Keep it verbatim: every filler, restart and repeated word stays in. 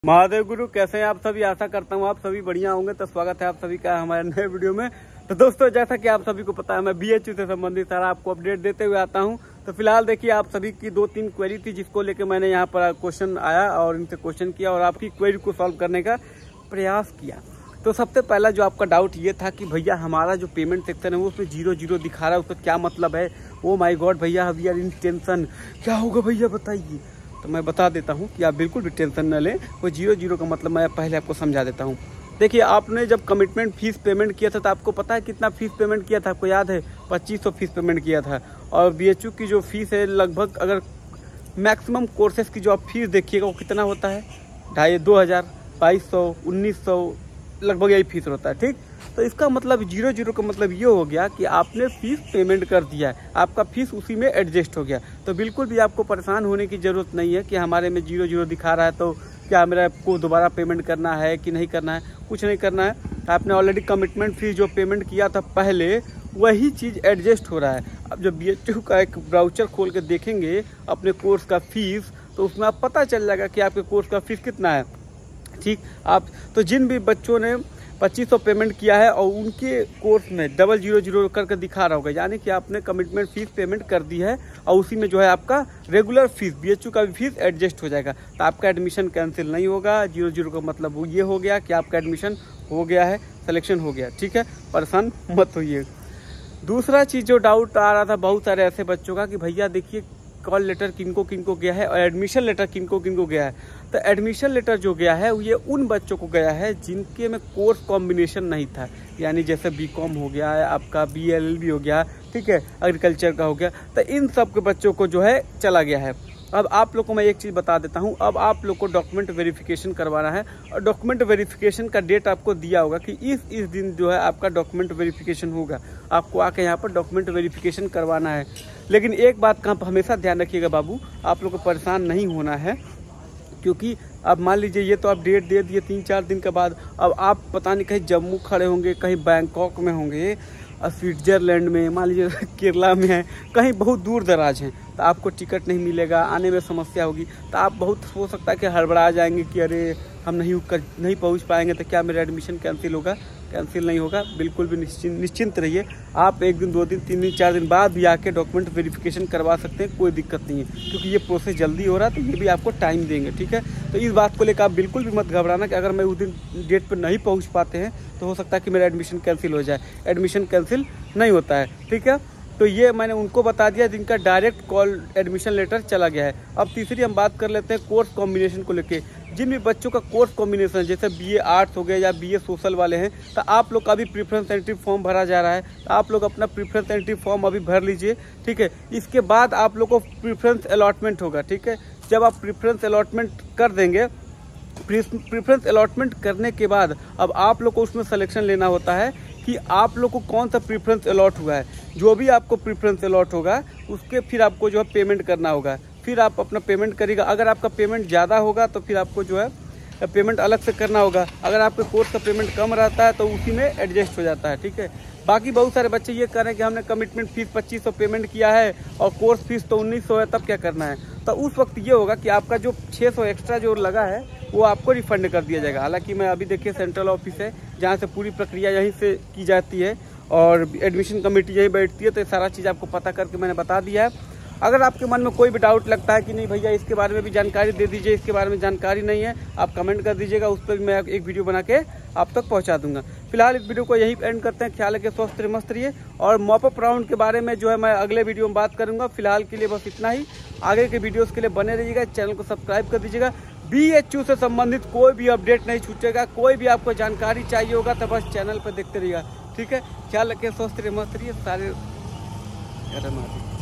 महादेव गुरु, कैसे हैं आप सभी। आशा करता हूँ आप सभी बढ़िया होंगे। तो स्वागत है आप सभी का हमारे नए वीडियो में। तो दोस्तों, जैसा कि आप सभी को पता है, मैं बीएचयू से संबंधित सारा आपको अपडेट देते हुए आता हूँ। तो फिलहाल देखिए, आप सभी की दो तीन क्वेरी थी जिसको लेके मैंने यहाँ पर क्वेश्चन आया और इनसे क्वेश्चन किया और आपकी क्वेरी को सॉल्व करने का प्रयास किया। तो सबसे पहला जो आपका डाउट ये था कि भैया हमारा जो पेमेंट सेक्शन है वो उसमें जीरो जीरो दिखा रहा है, उसका क्या मतलब है। ओ माय गॉड भैया, वी आर इन टेंशन, क्या होगा भैया बताइए। तो मैं बता देता हूँ कि आप बिल्कुल भी टेंशन न लें। वो जीरो जीरो का मतलब मैं पहले आपको समझा देता हूँ। देखिए, आपने जब कमिटमेंट फीस पेमेंट किया था तो आपको पता है कितना फीस पेमेंट किया था, आपको याद है? पच्चीस सौ फीस पेमेंट किया था। और बीएचयू की जो फीस है लगभग, अगर मैक्सिमम कोर्सेज की जो आप फीस देखिएगा वो कितना होता है, ढाई दो हज़ार बाईस सौ उन्नीस सौ लगभग यही फीस होता है। ठीक, तो इसका मतलब जीरो जीरो का मतलब ये हो गया कि आपने फीस पेमेंट कर दिया है, आपका फीस उसी में एडजस्ट हो गया। तो बिल्कुल भी आपको परेशान होने की ज़रूरत नहीं है कि हमारे में जीरो जीरो दिखा रहा है तो क्या मेरा को दोबारा पेमेंट करना है कि नहीं करना है। कुछ नहीं करना है, आपने ऑलरेडी कमिटमेंट फीस जो पेमेंट किया था पहले, वही चीज़ एडजस्ट हो रहा है। अब जब बीएचयू का एक ब्राउचर खोल के देखेंगे अपने कोर्स का फीस, तो उसमें आप पता चल जाएगा कि आपके कोर्स का फीस कितना है। ठीक, आप तो जिन भी बच्चों ने पच्चीस सौ पेमेंट किया है और उनके कोर्स में डबल जीरो जीरो करके दिखा रहा होगा, यानी कि आपने कमिटमेंट फीस पेमेंट कर दी है और उसी में जो है आपका रेगुलर फीस, बीएचयू का भी फीस एडजस्ट हो जाएगा। तो आपका एडमिशन कैंसिल नहीं होगा। जीरो जीरो का मतलब वो ये हो गया कि आपका एडमिशन हो गया है, सिलेक्शन हो गया। ठीक है, परेशान मत होइए। दूसरा चीज़ जो डाउट आ रहा था बहुत सारे ऐसे बच्चों का कि भैया देखिए, कॉल लेटर किनको किनको गया है और एडमिशन लेटर किनको किनको गया है। तो एडमिशन लेटर जो गया है ये उन बच्चों को गया है जिनके में कोर्स कॉम्बिनेशन नहीं था, यानी जैसे बीकॉम हो गया है, आपका बीएलएलबी हो गया, ठीक है, एग्रीकल्चर का हो गया। तो इन सब के बच्चों को जो है चला गया है। अब आप लोग को मैं एक चीज़ बता देता हूं, अब आप लोग को डॉक्यूमेंट वेरिफिकेशन करवाना है और डॉक्यूमेंट वेरिफिकेशन का डेट आपको दिया होगा कि इस इस दिन जो है आपका डॉक्यूमेंट वेरिफिकेशन होगा। आपको आके यहाँ पर डॉक्यूमेंट वेरिफिकेशन करवाना है। लेकिन एक बात का हमेशा ध्यान रखिएगा बाबू, आप लोग को परेशान नहीं होना है, क्योंकि अब मान लीजिए ये तो आप डेट दे दिए तीन चार दिन के बाद, अब आप पता नहीं कहीं जम्मू खड़े होंगे, कहीं बैंकॉक में होंगे, स्विट्जरलैंड में, मान लीजिए केरला में है, कहीं बहुत दूर दराज हैं, तो आपको टिकट नहीं मिलेगा, आने में समस्या होगी। तो आप बहुत हो सकता है कि हड़बड़ा जाएंगे कि अरे हम नहीं कर नहीं पहुंच पाएंगे तो क्या मेरा एडमिशन कैंसिल होगा। कैंसिल नहीं होगा, बिल्कुल भी निश्चिंत निश्चिंत रहिए। आप एक दिन, दो दिन, तीन दिन, चार दिन बाद भी आके डॉक्यूमेंट वेरिफिकेशन करवा सकते हैं, कोई दिक्कत नहीं है, क्योंकि ये प्रोसेस जल्दी हो रहा है तो ये भी आपको टाइम देंगे। ठीक है, तो इस बात को लेकर आप बिल्कुल भी मत घबराना कि अगर मैं उस दिन डेट पर नहीं पहुँच पाते हैं तो हो सकता है कि मेरा एडमिशन कैंसिल हो जाए। एडमिशन कैंसिल नहीं होता है। ठीक है, तो ये मैंने उनको बता दिया जिनका डायरेक्ट कॉल एडमिशन लेटर चला गया है। अब तीसरी हम बात कर लेते हैं कोर्स कॉम्बिनेशन को लेके। जिन भी बच्चों का कोर्स कॉम्बिनेशन जैसे बीए आर्ट्स हो गए या बीए सोशल वाले हैं, तो आप लोग का अभी प्रीफरेंस एंट्री फॉर्म भरा जा रहा है। तो आप लोग अपना प्रीफरेंस एंट्री फॉर्म अभी भर लीजिए। ठीक है, इसके बाद आप लोग को प्रीफरेंस अलॉटमेंट होगा। ठीक है, जब आप प्रीफरेंस अलॉटमेंट कर देंगे, प्रीफरेंस अलॉटमेंट करने के बाद अब आप लोग को उसमें सिलेक्शन लेना होता है कि आप लोग को कौन सा प्रीफरेंस अलॉट हुआ है। जो भी आपको प्रीफरेंस अलॉट होगा उसके फिर आपको जो है पेमेंट करना होगा। फिर आप अपना पेमेंट करिएगा। अगर आपका पेमेंट ज़्यादा होगा तो फिर आपको जो है पेमेंट अलग से करना होगा। अगर आपके कोर्स का पेमेंट कम रहता है तो उसी में एडजस्ट हो जाता है। ठीक है, बाकी बहुत सारे बच्चे ये कह रहे हैं कि हमने कमिटमेंट फीस पच्चीस सौ पेमेंट किया है और कोर्स फीस तो उन्नीस सौ है, तब क्या करना है। तो उस वक्त ये होगा कि आपका जो छः सौ एक्स्ट्रा जो लगा है वो आपको रिफंड कर दिया जाएगा। हालांकि मैं अभी देखिए सेंट्रल ऑफिस है जहाँ से पूरी प्रक्रिया यहीं से की जाती है और एडमिशन कमेटी यहीं बैठती है, तो सारा चीज़ आपको पता करके मैंने बता दिया है। अगर आपके मन में कोई भी डाउट लगता है कि नहीं भैया इसके बारे में भी जानकारी दे दीजिए, इसके बारे में जानकारी नहीं है, आप कमेंट कर दीजिएगा, उस पर मैं एक वीडियो बना के आप तक पहुंचा दूंगा। फिलहाल इस वीडियो को यही एंड करते हैं। ख्याल रखिए, स्वस्थ रहिए, मस्त रहिए। और मॉपअप राउंड के बारे में जो है मैं अगले वीडियो में बात करूंगा। फिलहाल के लिए बस इतना ही। आगे के वीडियोस के लिए बने रहिएगा, चैनल को सब्सक्राइब कर दीजिएगा। बीएचयू से संबंधित कोई भी अपडेट नहीं छूटेगा। कोई भी आपको जानकारी चाहिए होगा तो बस चैनल पर देखते रहिएगा। ठीक है, ख्याल रखिए, स्वस्थ रहिए, मस्त रहिए। सारे